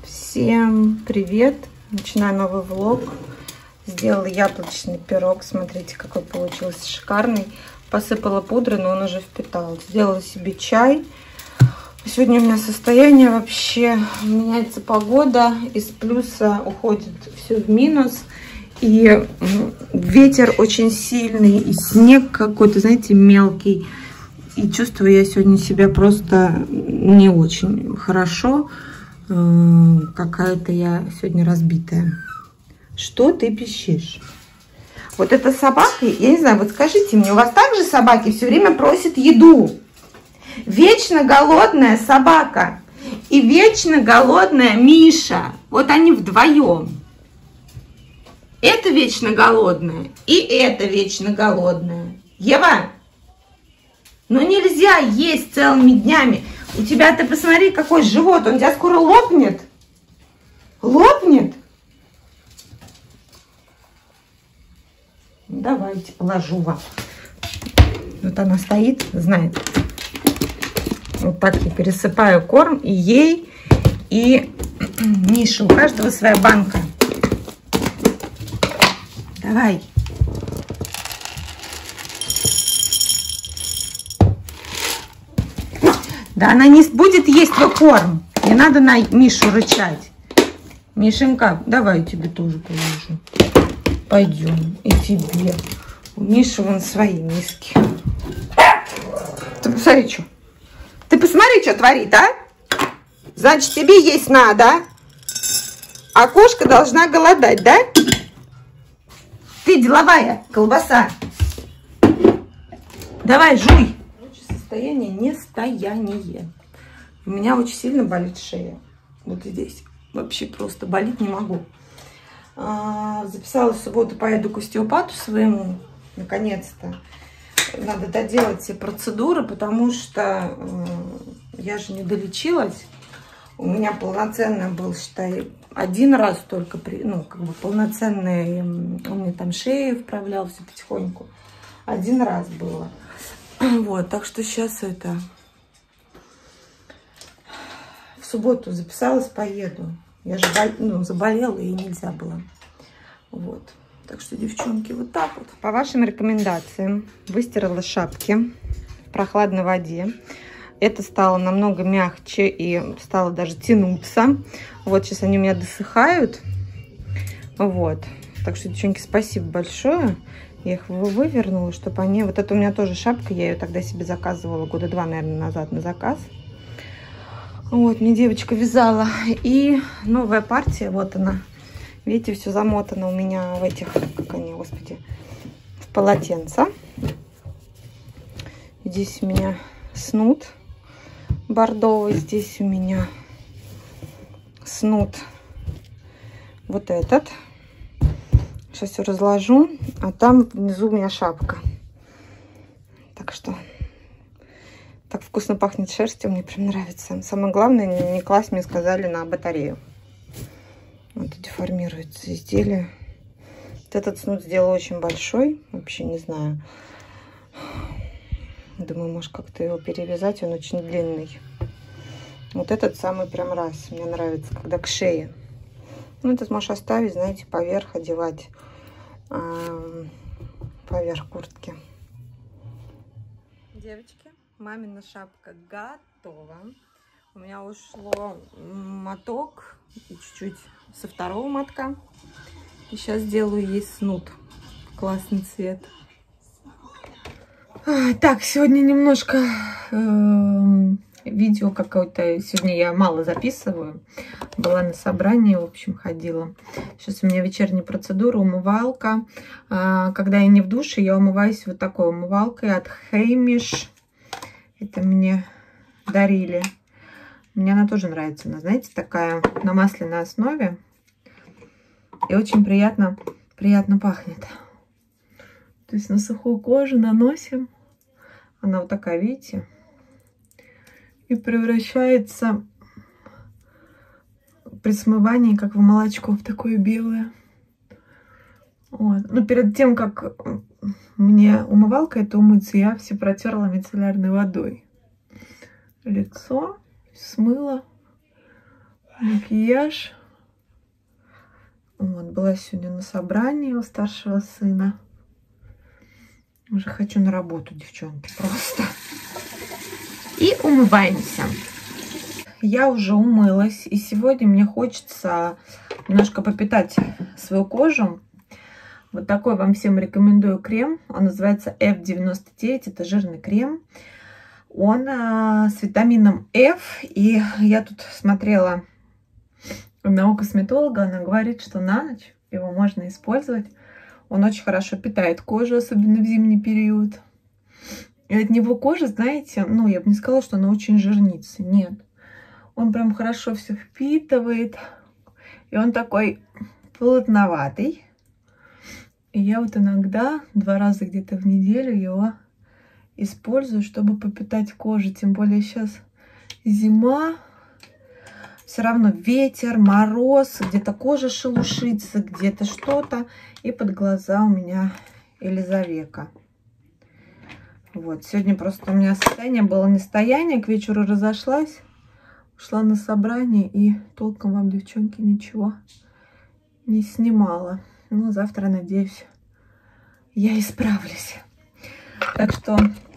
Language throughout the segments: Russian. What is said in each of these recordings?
Всем привет! Начинаю новый влог. Сделала яблочный пирог. Смотрите, какой получился шикарный. Посыпала пудрой, но он уже впитал. Сделала себе чай. Сегодня у меня состояние вообще меняется погода. Из плюса уходит все в минус. И ветер очень сильный, и снег какой-то, знаете, мелкий. И чувствую я сегодня себя просто не очень хорошо. Какая-то я сегодня разбитая. Что ты пищишь? Вот эта собака, я не знаю, вот скажите мне, у вас также собаки все время просят еду? Вечно голодная собака и вечно голодная Миша. Вот они вдвоем. Это вечно голодная и это вечно голодная. Ева, ну нельзя есть целыми днями. У тебя, ты посмотри, какой живот, он у тебя скоро лопнет. Лопнет? Давайте, положу вам. Вот она стоит, знает. Вот так я пересыпаю корм и ей, и Мише. У каждого своя банка. Давай. Да она не будет есть твой корм. Не надо на Мишу рычать. Мишенька, давай тебе тоже положу. Пойдем. И тебе. У Миши вон свои миски. Ты посмотри, что. Ты посмотри, что творит, а? Значит, тебе есть надо. А кошка должна голодать, да? Ты деловая колбаса. Давай, жуй. Состояние нестояние. У меня очень сильно болит шея. Вот здесь. Вообще просто болит не могу. Записала в субботу, поеду к остеопату своему. Наконец-то. Надо доделать все процедуры, потому что я же не долечилась. У меня полноценно был, считай, один раз только, ну, как бы полноценный, он мне там шею вправлял все потихоньку. Один раз было. Вот, так что сейчас это... В субботу записалась, поеду. Я же заболела, и нельзя было. Вот. Так что, девчонки, вот так вот. По вашим рекомендациям выстирала шапки в прохладной воде. Это стало намного мягче и стало даже тянуться. Вот сейчас они у меня досыхают. Вот. Так что, девчонки, спасибо большое. Я их вывернула, чтобы они... Вот это у меня тоже шапка. Я ее тогда себе заказывала года 2, наверное, назад на заказ. Вот, мне девочка вязала. И новая партия, вот она. Видите, все замотано у меня в этих, как они, господи, в полотенце. Здесь у меня снуд бордовый. Здесь у меня снуд вот этот. Сейчас все разложу, а там внизу у меня шапка. Так что так вкусно пахнет шерстью, мне прям нравится. Самое главное, не класть, мне сказали, на батарею. Вот деформируется изделие. Вот этот снуд сделала очень большой, вообще не знаю. Думаю, может как-то его перевязать, он очень длинный. Вот этот самый прям раз, мне нравится, когда к шее. Ну, этот можешь оставить, знаете, поверх одевать. Поверх куртки. Девочки, мамина шапка готова. У меня ушло моток и чуть-чуть со второго мотка. И сейчас сделаю ей снуд. Классный цвет. Так, сегодня немножко видео какое-то. Сегодня я мало записываю. Была на собрании, в общем, ходила. Сейчас у меня вечерняя процедура, умывалка. Когда я не в душе, я умываюсь вот такой умывалкой от Хеймиш. Это мне дарили. Мне она тоже нравится. Она, знаете, такая на масляной основе. И очень приятно пахнет. То есть на сухую кожу наносим. Она вот такая, видите? И превращается при смывании, как в молочко, в такое белое. Вот. Но перед тем, как мне умывалка это умыться, я все протерла мицеллярной водой. Лицо смыла. макияж. Вот, была сегодня на собрании у старшего сына. Уже хочу на работу, девчонки, просто. И умываемся. Я уже умылась, и сегодня мне хочется немножко попитать свою кожу. Вот такой вам всем рекомендую крем. Он называется F99. Это жирный крем. Он с витамином F. И я тут смотрела одного косметолога. Она говорит, что на ночь его можно использовать. Он очень хорошо питает кожу, особенно в зимний период. И от него кожа, знаете, ну, я бы не сказала, что она очень жирнится. Нет. Он прям хорошо все впитывает. И он такой плотноватый. И я вот иногда 2 раза где-то в неделю его использую, чтобы попитать кожу. Тем более сейчас зима. Все равно ветер, мороз. Где-то кожа шелушится, где-то что-то. И под глаза у меня Елизавека. Вот. Сегодня просто у меня состояние было не состояние. К вечеру разошлась. Ушла на собрание и толком вам, девчонки, ничего не снимала. Ну, завтра, надеюсь, я исправлюсь. Так что,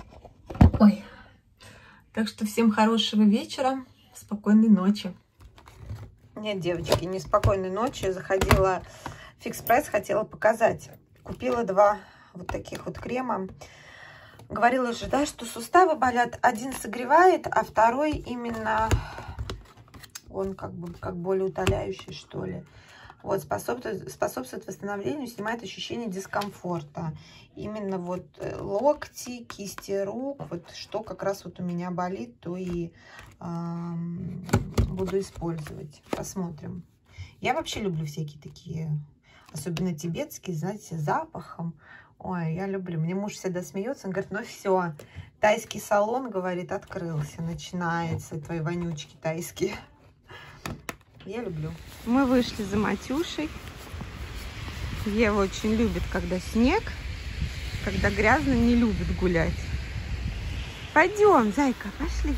всем хорошего вечера, спокойной ночи. Нет, девочки, не спокойной ночи. Заходила в Fix Price, хотела показать. Купила 2 вот таких вот крема. Говорила же, да, что суставы болят. Один согревает, а второй именно, он как более утоляющий, что ли. Вот, способствует восстановлению, снимает ощущение дискомфорта. Именно вот локти, кисти рук, вот что как раз вот у меня болит, то и буду использовать. Посмотрим. Я вообще люблю всякие такие, особенно тибетские, знаете, с запахом. Ой, я люблю. Мне муж всегда смеется, он говорит, ну все, тайский салон, говорит, открылся, начинается, твои вонючки тайские. Я люблю. Мы вышли за Матюшей. Ева очень любит, когда снег, когда грязно, не любит гулять. Пойдем, зайка, пошли.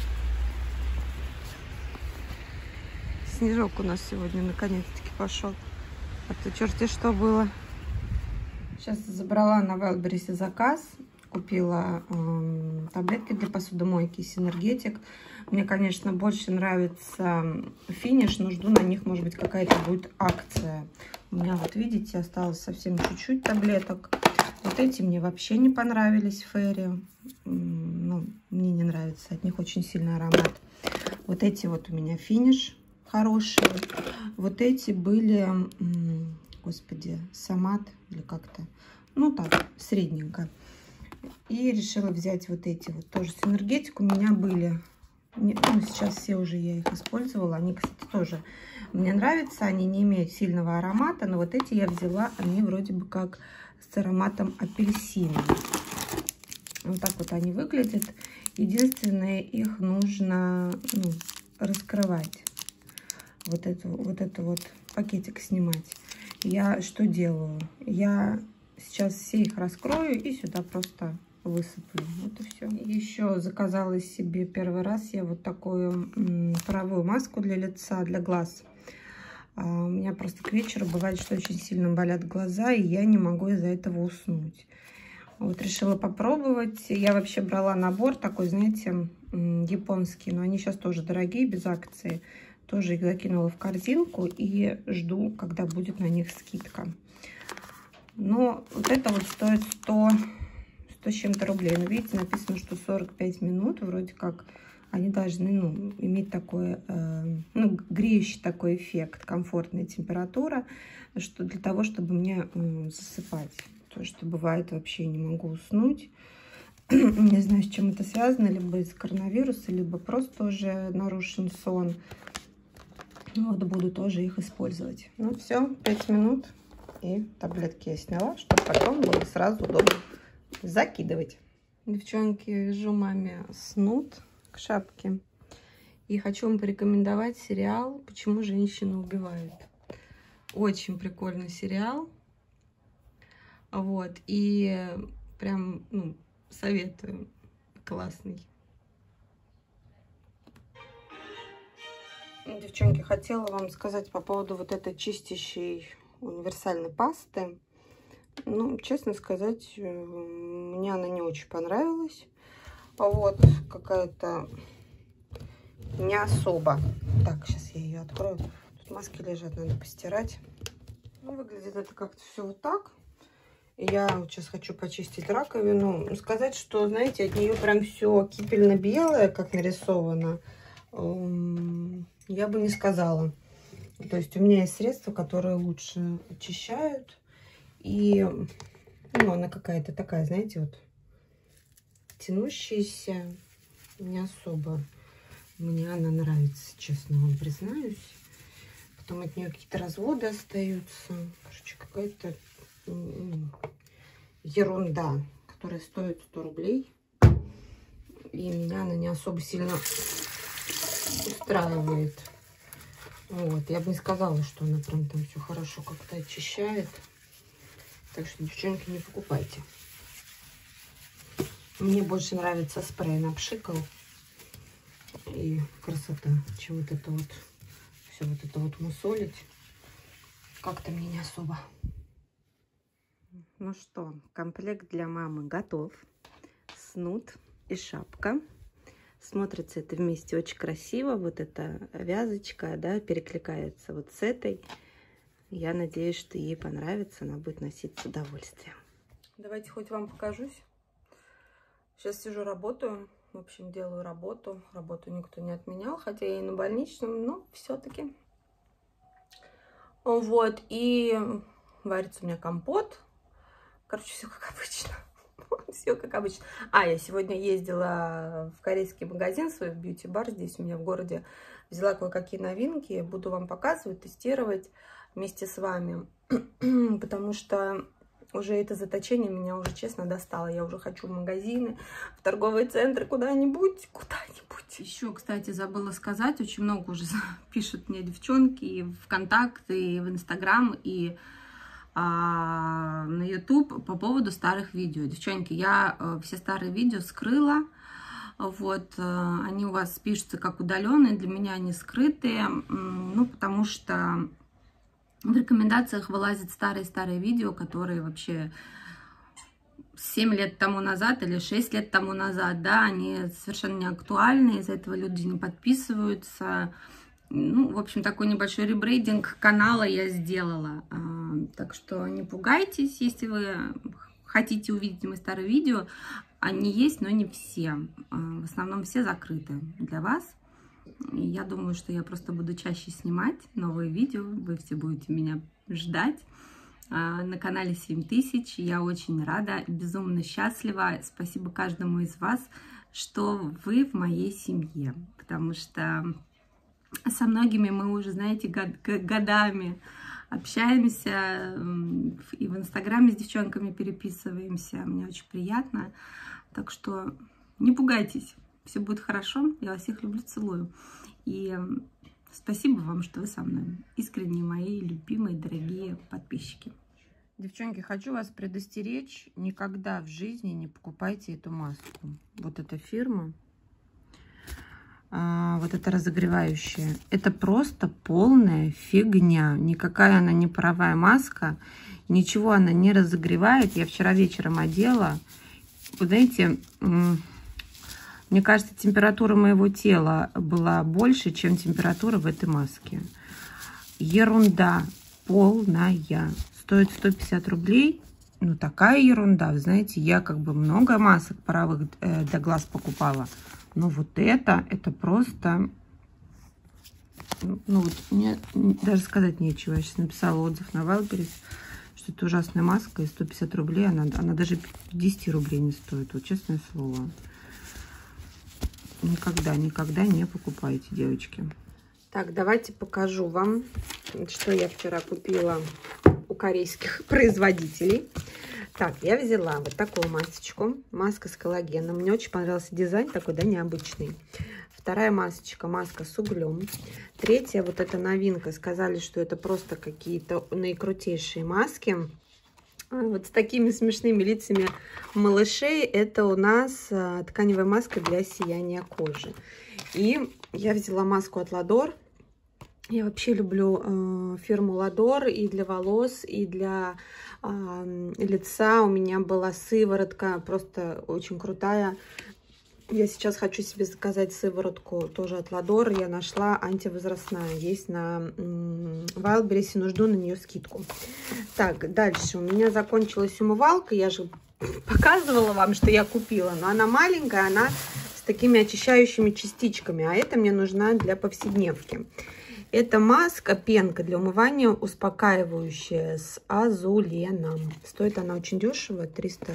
Снежок у нас сегодня наконец-таки пошел. А то черти что было. Сейчас забрала на Wildberries заказ. Купила таблетки для посудомойки Синергетик. Мне, конечно, больше нравится финиш, но жду на них, может быть, какая-то будет акция. У меня, вот видите, осталось совсем чуть-чуть таблеток. Вот эти мне вообще не понравились, Фейри. Ну, мне не нравится, от них очень сильный аромат. Вот эти вот у меня финиш хорошие. Вот эти были, господи, Самат или как-то, ну так, средненько. И решила взять вот эти вот тоже Синергетик. У меня были, ну, сейчас все уже я их использовала. Они, кстати, тоже мне нравятся. Они не имеют сильного аромата, но вот эти я взяла. Они вроде бы как с ароматом апельсина. Вот так вот они выглядят. Единственное, их нужно, ну, раскрывать. Вот это вот пакетик снимать. Я что делаю? Я сейчас все их раскрою и сюда просто высыплю. Вот и все. Еще заказала себе первый раз я вот такую паровую маску для лица, для глаз. У меня просто к вечеру бывает, что очень сильно болят глаза, и я не могу из-за этого уснуть. Вот решила попробовать. Я вообще брала набор такой, знаете, японский, но они сейчас тоже дорогие, без акции. Тоже их закинула в корзинку и жду, когда будет на них скидка. Но вот это вот стоит 100 с чем-то рублей. Но видите, написано, что 45 минут. Вроде как они должны, ну, иметь такой, ну, греющий такой эффект, комфортная температура, что для того, чтобы мне засыпать. То, что бывает, вообще не могу уснуть. Не знаю, с чем это связано. Либо из коронавируса, либо просто уже нарушен сон. Вот буду тоже их использовать. Ну все, 5 минут. И таблетки я сняла, чтобы потом было сразу удобно закидывать. Девчонки, вяжу маме снуд к шапке. И хочу вам порекомендовать сериал «Почему женщины убивают». Очень прикольный сериал. Вот. И прям, ну, советую. Классный. Девчонки, хотела вам сказать по поводу вот этой чистящей универсальной пасты. Ну, честно сказать, мне она не очень понравилась. Вот, какая-то не особо. Так, сейчас я ее открою. Тут маски лежат, надо постирать. Ну, выглядит это как-то все вот так. Я вот сейчас хочу почистить раковину. Сказать, что, знаете, от нее прям все кипельно-белое, как нарисовано, я бы не сказала. То есть у меня есть средства, которые лучше очищают. И, ну, она какая-то такая, знаете, вот тянущаяся. Не особо мне она нравится, честно вам признаюсь. Потом от нее какие-то разводы остаются. Короче, какая-то ерунда, которая стоит 100 рублей. И меня она не особо сильно устраивает. Вот. Я бы не сказала, что она прям там все хорошо как-то очищает. Так что, девчонки, не покупайте. Мне больше нравится спрей на пшикал. И красота, чем вот это вот, все вот это вот мусолить. Как-то мне не особо. Ну что, комплект для мамы готов. Снуд и шапка. Смотрится это вместе очень красиво. Вот эта вязочка, да, перекликается вот с этой. Я надеюсь, что ей понравится. Она будет носить с удовольствием. Давайте хоть вам покажусь. Сейчас сижу, работаю. В общем, делаю работу. Работу никто не отменял, хотя я и на больничном, но все-таки. Вот, и варится у меня компот. Короче, все как обычно. Все как обычно. Я сегодня ездила в корейский магазин, свой бьюти-бар здесь у меня в городе. Взяла кое-какие новинки. Буду вам показывать, тестировать вместе с вами. Потому что уже это заточение меня уже, честно, достало. Я уже хочу в магазины, в торговые центры, куда-нибудь. Еще, кстати, забыла сказать, очень много уже пишут мне девчонки и в ВКонтакте, и в Инстаграм, и на YouTube по поводу старых видео. Девчонки, я все старые видео скрыла. Вот, они у вас пишутся как удаленные, для меня они скрытые, ну, потому что в рекомендациях вылазят старые-старые видео, которые вообще 7 лет тому назад или 6 лет тому назад, да, они совершенно не актуальны, из-за этого люди не подписываются. Ну, в общем, такой небольшой ребрейдинг канала я сделала. Так что не пугайтесь, если вы хотите увидеть мои старые видео. Они есть, но не все. В основном все закрыты для вас. И я думаю, что я просто буду чаще снимать новые видео. Вы все будете меня ждать. На канале 7000. Я очень рада, безумно счастлива. Спасибо каждому из вас, что вы в моей семье. Потому что со многими мы уже, знаете, годами общаемся. И в Инстаграме с девчонками переписываемся. Мне очень приятно. Так что не пугайтесь. Все будет хорошо. Я вас всех люблю, целую. И спасибо вам, что вы со мной. Искренне мои любимые, дорогие подписчики. Девчонки, хочу вас предостеречь. Никогда в жизни не покупайте эту маску. Вот эта фирма. Вот это разогревающая. Это просто полная фигня. Никакая она не паровая маска. Ничего она не разогревает. Я вчера вечером одела. Вы знаете, мне кажется, температура моего тела была больше, чем температура в этой маске. Ерунда полная. Стоит 150 рублей. Ну, такая ерунда. Вы знаете, я как бы много масок паровых для глаз покупала. Но вот это просто... Ну, вот мне даже сказать нечего. Я сейчас написала отзыв на Wildberries, что это ужасная маска, и 150 рублей, она даже 10 рублей не стоит. Вот честное слово. Никогда не покупайте, девочки. Так, давайте покажу вам, что я вчера купила у корейских производителей. Так, я взяла вот такую масочку. Маска с коллагеном. Мне очень понравился дизайн такой, да, необычный. Вторая масочка, маска с углем. Третья, вот эта новинка. Сказали, что это просто какие-то наикрутейшие маски. Вот с такими смешными лицами малышей. Это у нас тканевая маска для сияния кожи. И я взяла маску от Ладор. Я вообще люблю фирму Ладор и для волос, и для лица. У меня была сыворотка, просто очень крутая. Я сейчас хочу себе заказать сыворотку тоже от Ладор. Я нашла антивозрастная. Есть на Wildberries, но жду на нее скидку. Так, дальше. У меня закончилась умывалка. Я же показывала вам, что я купила. Но она маленькая, она с такими очищающими частичками. А это мне нужна для повседневки. Это маска, пенка для умывания, успокаивающая с азуленом. Стоит она очень дешево,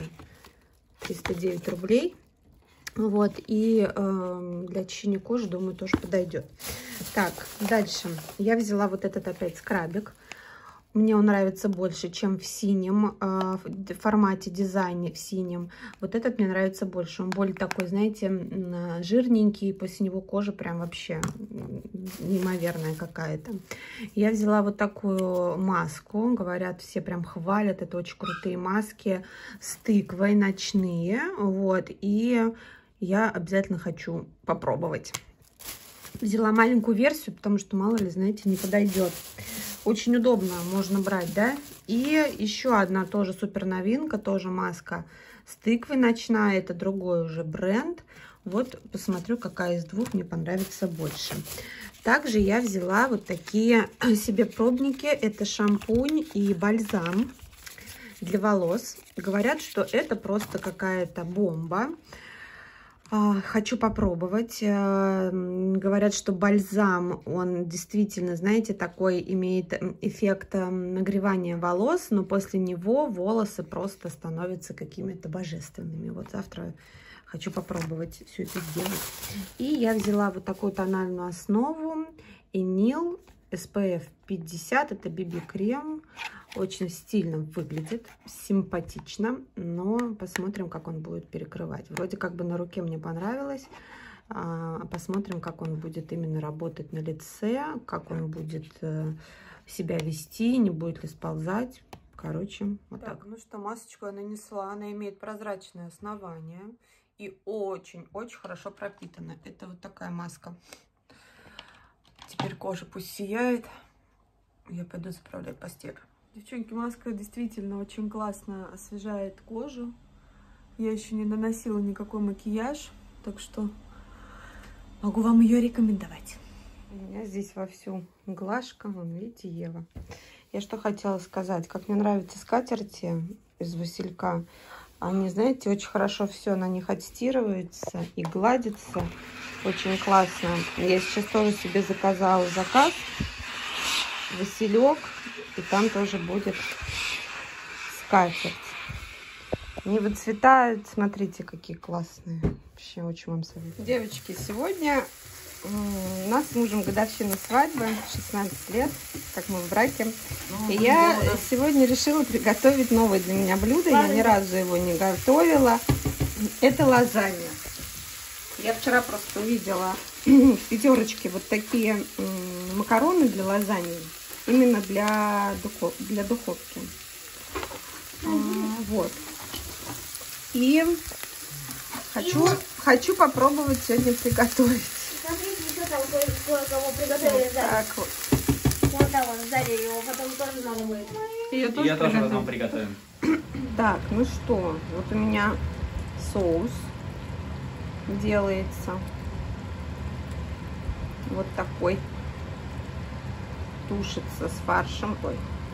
309 рублей. Вот, и для очищения кожи, думаю, тоже подойдет. Так, дальше. Я взяла вот этот опять скрабик. Мне он нравится больше, чем в синем формате, дизайне в синем. Вот этот мне нравится больше. Он более такой, знаете, жирненький. После него кожа прям вообще неимоверная какая-то. Я взяла вот такую маску. Говорят, все прям хвалят. Это очень крутые маски с тыквой, ночные. Вот, и я обязательно хочу попробовать. Взяла маленькую версию, потому что, мало ли, знаете, не подойдет. Очень удобно, можно брать, да? И еще одна тоже супер новинка, тоже маска с тыквой ночная. Это другой уже бренд. Вот посмотрю, какая из двух мне понравится больше. Также я взяла вот такие себе пробники. Это шампунь и бальзам для волос. Говорят, что это просто какая-то бомба. Хочу попробовать. Говорят, что бальзам, он действительно, знаете, такой имеет эффект нагревания волос, но после него волосы просто становятся какими-то божественными. Вот завтра хочу попробовать все это сделать. И я взяла вот такую тональную основу Enil SPF 50. Это BB-крем. Очень стильно выглядит, симпатично, но посмотрим, как он будет перекрывать. Вроде как бы на руке мне понравилось. Посмотрим, как он будет именно работать на лице, как он будет себя вести, не будет ли сползать. Короче, вот так. Ну что, масочку я нанесла. Она имеет прозрачное основание и очень-очень хорошо пропитана. Это вот такая маска. Теперь кожа пусть сияет. Я пойду заправлять постель. Девчонки, маска действительно очень классно освежает кожу. Я еще не наносила никакой макияж, так что могу вам ее рекомендовать. У меня здесь вовсю глажка, вон, видите, Ева. Я что хотела сказать, как мне нравятся скатерти из василька. Они, знаете, очень хорошо все на них отстирывается и гладится. Очень классно. Я сейчас тоже себе заказала заказ. Василек. И там тоже будет скатерть. Не выцветают. Смотрите, какие классные. Вообще очень вам советую. Девочки, сегодня у нас с мужем годовщина свадьбы. 16 лет, как мы в браке. И я сегодня решила приготовить новое для меня блюдо. Я ни разу его не готовила. Это лазанья. Я вчера просто увидела в пятерочке вот такие макароны для лазаньи. Именно для духовки. Вот. И хочу попробовать сегодня приготовить. Так вот. Я тоже потом приготовим. Так, ну что, вот у меня соус делается. Вот такой. Тушится с фаршем. Ой.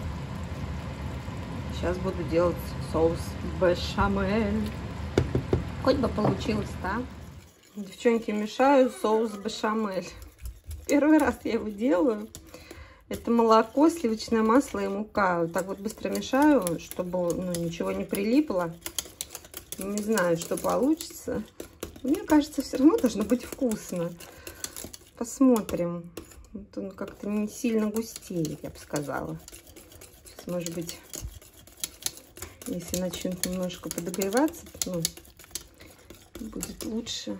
Сейчас буду делать соус бешамель. Хоть бы получилось, да? Девчонки, мешаю соус бешамель. Первый раз я его делаю. Это молоко, сливочное масло и мука. Вот так вот быстро мешаю, чтобы ничего не прилипло. Не знаю, что получится. Мне кажется, все равно должно быть вкусно. Посмотрим. Вот он как-то не сильно густеет, я бы сказала. Сейчас, может быть, если начнет немножко подогреваться, будет лучше.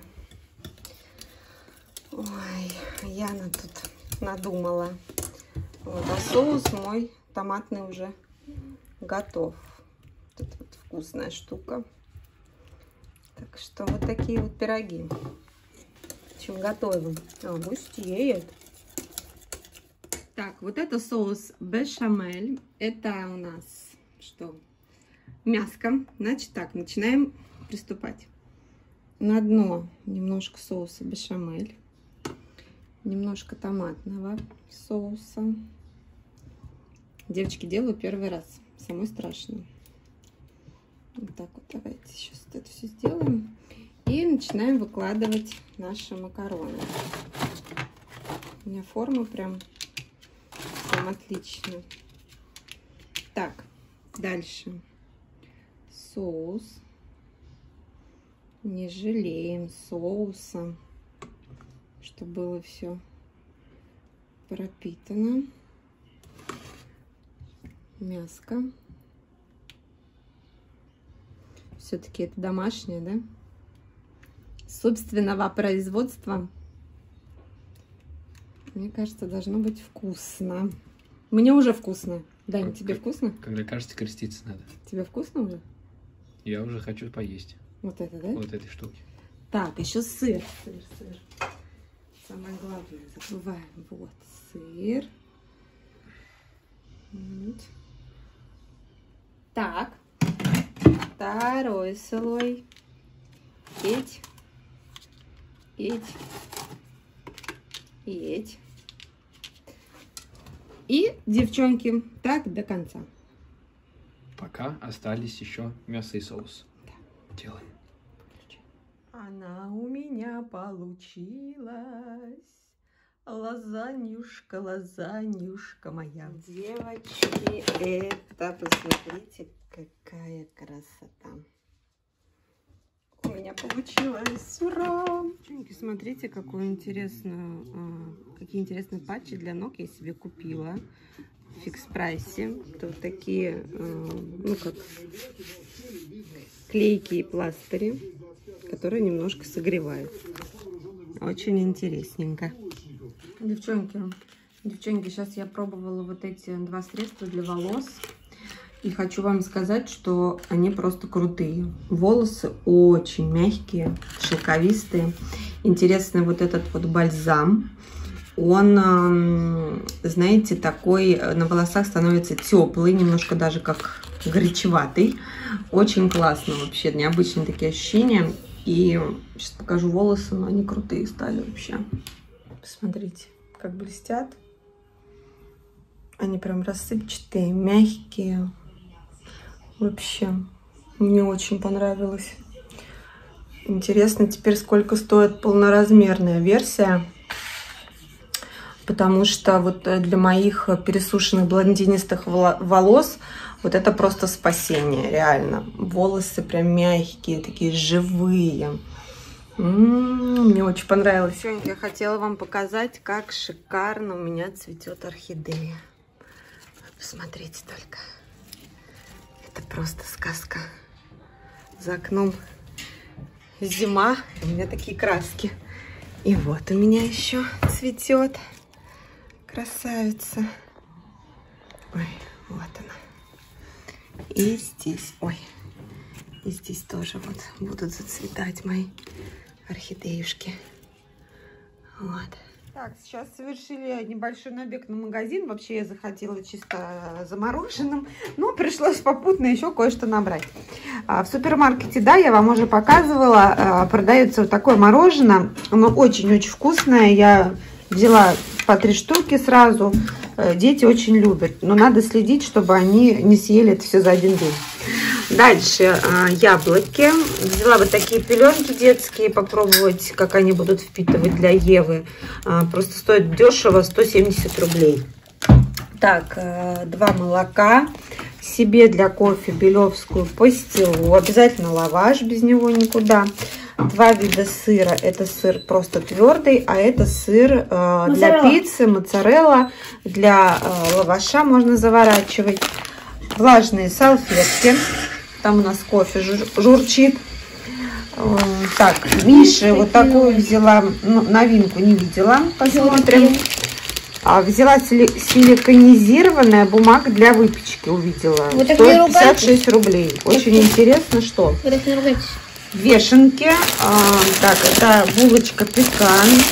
Ой, Яна тут надумала. Вот, а соус мой томатный уже готов. Вот это вот вкусная штука. Так что вот такие вот пироги. В общем, готовим. Густеет. Так, вот это соус бешамель. Это у нас что? Мяско. Значит так, начинаем приступать. На дно немножко соуса бешамель. Немножко томатного соуса. Девочки, делаю первый раз. Самое страшное. Вот так вот давайте сейчас это все сделаем. И начинаем выкладывать наши макароны. У меня форма прям отлично. Так, дальше. Соус. Не жалеем соуса, чтобы было все пропитано. Мяско. Все-таки это домашнее, да? Собственного производства. Мне кажется, должно быть вкусно. Мне уже вкусно. Дань, тебе вкусно? Когда кажется, креститься надо. Тебе вкусно уже? Я уже хочу поесть. Вот это, да? Вот этой штуки. Так, еще сыр. Сыр. Самое главное, забываем. Вот, сыр. Вот. Так. Второй слой. Эть. И, девчонки, так до конца. Пока остались еще мясо и соус. Да. Делаем. Она у меня получилась. Лазаньюшка, лазаньюшка моя. Девочки, это, посмотрите, какая красота. У меня получилось. Ура! Девчонки, смотрите, какие интересные патчи для ног я себе купила в фикс-прайсе. Это вот такие, ну как, клейкие пластыри, которые немножко согревают. Очень интересненько. Девчонки, сейчас я пробовала вот эти два средства для волос. И хочу вам сказать, что они просто крутые. Волосы очень мягкие, шелковистые. Интересный вот этот вот бальзам. Он, знаете, такой на волосах становится теплый, немножко даже как горячеватый. Очень классно вообще, необычные такие ощущения. И сейчас покажу волосы, но они крутые стали вообще. Посмотрите, как блестят. Они прям рассыпчатые, мягкие. Вообще, мне очень понравилось. Интересно теперь, сколько стоит полноразмерная версия. Потому что вот для моих пересушенных блондинистых волос вот это просто спасение, реально. Волосы прям мягкие, такие живые. Мне очень понравилось. Сегодня я хотела вам показать, как шикарно у меня цветет орхидея. Посмотрите только. Это просто сказка. За окном зима, у меня такие краски. И вот у меня еще цветет. Красавица. Ой, вот она. И здесь, ой, и здесь тоже вот будут зацветать мои орхидеюшки. Вот. Так, сейчас совершили небольшой набег на магазин. Вообще я захотела чисто замороженным, но пришлось попутно еще кое-что набрать. В супермаркете, да, я вам уже показывала, продается вот такое мороженое. Оно очень-очень вкусное. Я взяла по 3 штуки сразу. Дети очень любят, но надо следить, чтобы они не съели это все за один день. Дальше яблоки. Взяла вот такие пеленки детские, попробовать, как они будут впитывать для Евы. Просто стоит дешево, 170 рублей. Так, 2 молока. Себе для кофе белевскую пастилу. Обязательно лаваш, без него никуда. 2 вида сыра. Это сыр просто твердый, а это сыр для пиццы, моцарелла. Для лаваша можно заворачивать. Влажные салфетки. Там у нас кофе журчит. Так, Мише вот такую взяла, ну, новинку не видела, посмотрим. Взяла силиконизированная бумага для выпечки, увидела. Стоит 56 рублей. Очень интересно, что. Вешенки. Так, это булочка пекан.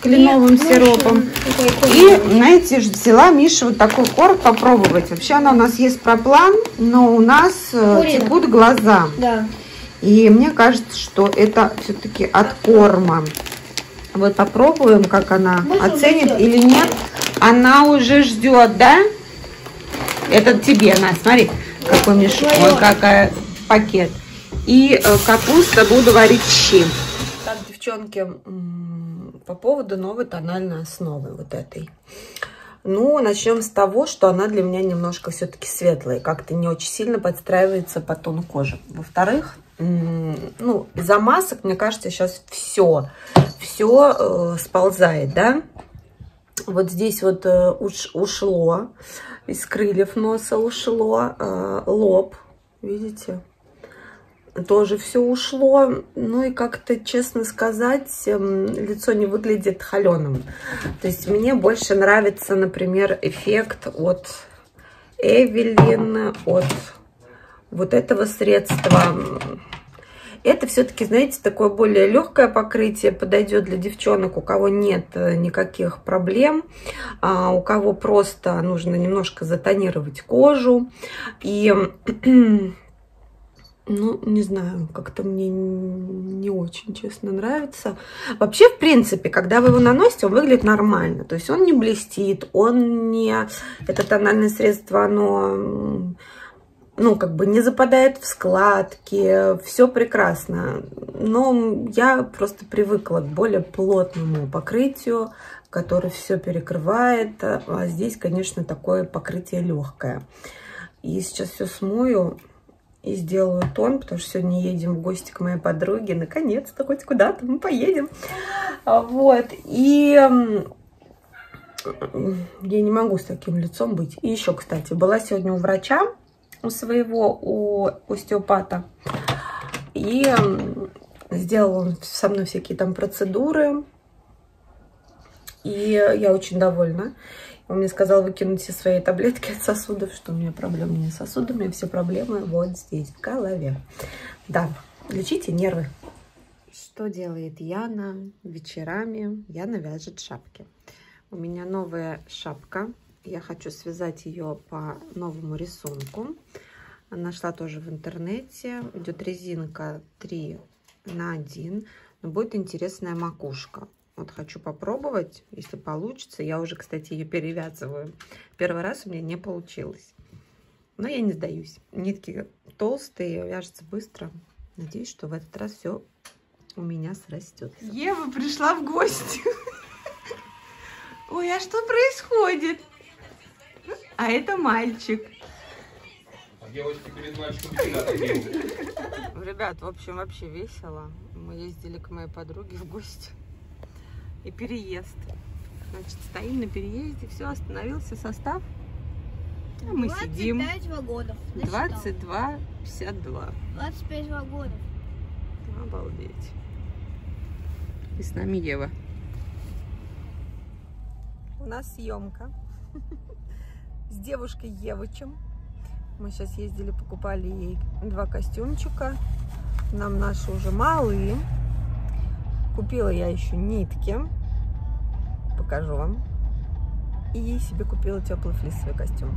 кленовым сиропом. И, знаете, взяла Миша вот такой корм попробовать. Вообще она у нас есть проплан, но у нас текут глаза. Да. И мне кажется, что это все-таки от корма. Вот попробуем, как она оценит или нет. Она уже ждет, да? Это тебе, на, смотри, какой мешок, ой, какой пакет. И капуста буду варить щи. Так, девчонки, по поводу новой тональной основы вот этой. Ну, начнем с того, что она для меня немножко все-таки светлая, как-то не очень сильно подстраивается по тону кожи. Во-вторых, ну, из-за масок, мне кажется, сейчас все сползает, да. Вот здесь вот ушло, из крыльев носа ушло, лоб, видите, тоже все ушло. Ну и как-то, честно сказать, лицо не выглядит холеным. То есть мне больше нравится, например, эффект от Эвелин, от вот этого средства. Это все-таки, знаете, такое более легкое покрытие, подойдет для девчонок, у кого нет никаких проблем, у кого просто нужно немножко затонировать кожу. И, ну, не знаю, как-то мне не очень, честно, нравится. Вообще, в принципе, когда вы его наносите, он выглядит нормально. То есть он не блестит, он не... Это тональное средство, оно... ну, как бы не западает в складки, все прекрасно. Но я просто привыкла к более плотному покрытию, которое все перекрывает. А здесь, конечно, такое покрытие легкое. И сейчас все смою и сделаю тон, потому что сегодня едем в гости к моей подруге. Наконец-то хоть куда-то мы поедем. Вот. И я не могу с таким лицом быть. И еще, кстати, была сегодня у врача, у своего, у остеопата. И сделал он со мной всякие там процедуры. И я очень довольна. Он мне сказал выкинуть все свои таблетки от сосудов, что у меня проблемы не с сосудами, все проблемы вот здесь, в голове. Да, лечите нервы. Что делает Яна вечерами? Яна вяжет шапки. У меня новая шапка. Я хочу связать ее по новому рисунку. Нашла тоже в интернете. Идет резинка 3×1. Но будет интересная макушка. Вот хочу попробовать, если получится. Я уже, кстати, ее перевязываю. Первый раз у меня не получилось. Но я не сдаюсь. Нитки толстые, вяжется быстро. Надеюсь, что в этот раз все у меня срастется. Ева пришла в гости. Ой, а что происходит? А это мальчик. Девочки перед мальчиком всегда делают. Ребят, в общем, вообще весело. Мы ездили к моей подруге в гости. И переезд. Значит, стоим на переезде. Все, остановился состав. А мы 25 сидим. вагонов. 22,52. 25 вагонов. Обалдеть. И с нами Ева. У нас съемка с девушкой Евычем. Мы сейчас ездили, покупали ей 2 костюмчика. Нам наши уже малые. Купила я еще нитки. Покажу вам. И ей себе купила теплый флисовый костюм.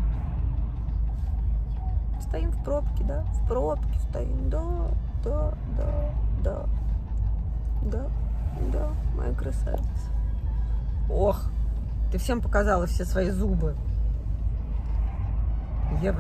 Стоим в пробке, да? В пробке стоим. Да, да, да, да. Да, да, моя красавица. Ох, ты всем показала все свои зубы. Ева.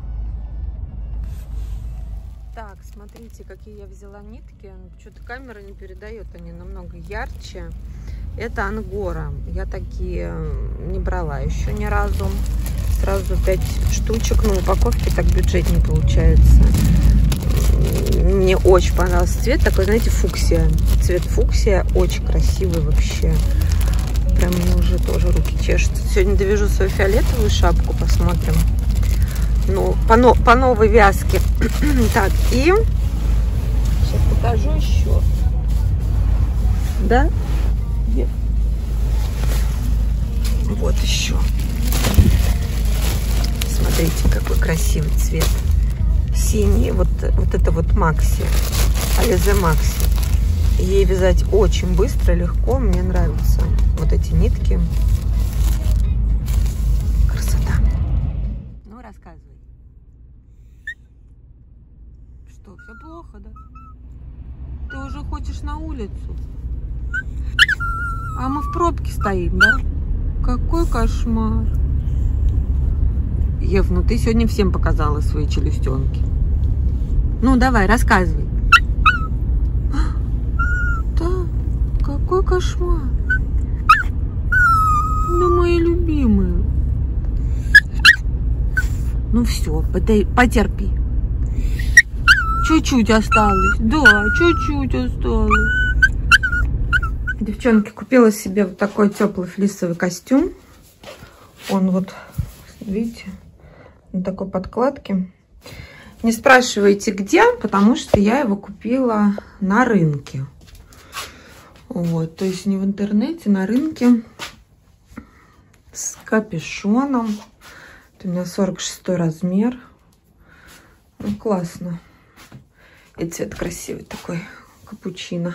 Так, смотрите, какие я взяла нитки. Что-то камера не передает, они намного ярче. Это ангора. Я такие не брала еще ни разу. Сразу 5 штучек на упаковке, так бюджетнее получается. Мне очень понравился цвет. Такой, знаете, фуксия. Цвет фуксия очень красивый вообще. Прям мне уже тоже руки чешутся. Сегодня довяжу свою фиолетовую шапку, посмотрим. Ну, по новой вязке. Так, и сейчас покажу еще. Да? Где? Вот еще. Смотрите, какой красивый цвет. Синий. Вот это вот Макси. Ализе Макси. Ей вязать очень быстро, легко. Мне нравятся вот эти нитки. Красота. Ну, рассказывай. Что, все плохо, да? Ты уже хочешь на улицу? А мы в пробке стоим, да? Какой кошмар. Ев, ну ты сегодня всем показала свои челюстенки. Ну, давай, рассказывай. Да, какой кошмар. Да, мои любимые. Ну все, потерпи. Чуть-чуть осталось. Да, чуть-чуть осталось. Девчонки, купила себе вот такой теплый флисовый костюм. Он вот, видите, на такой подкладке. Не спрашивайте где, потому что я его купила на рынке. Вот, то есть не в интернете, на рынке. С капюшоном. Это у меня 46 размер. Ну, классно. И цвет красивый такой, капучино.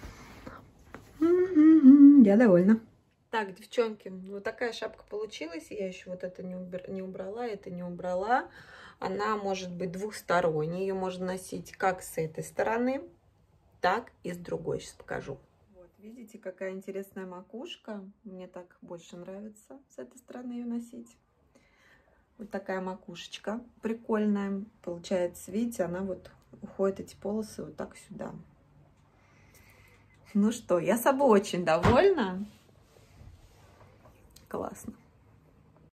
Я довольна. Так, девчонки, вот такая шапка получилась. Я еще вот это не убрала, это не убрала. Она может быть двухсторонней. Ее можно носить как с этой стороны, так и с другой. Сейчас покажу. Вот, видите, какая интересная макушка. Мне так больше нравится с этой стороны ее носить. Вот такая макушечка прикольная. Получается, видите, она вот уходит, эти полосы, вот так сюда. Ну что, я собой очень довольна. Классно.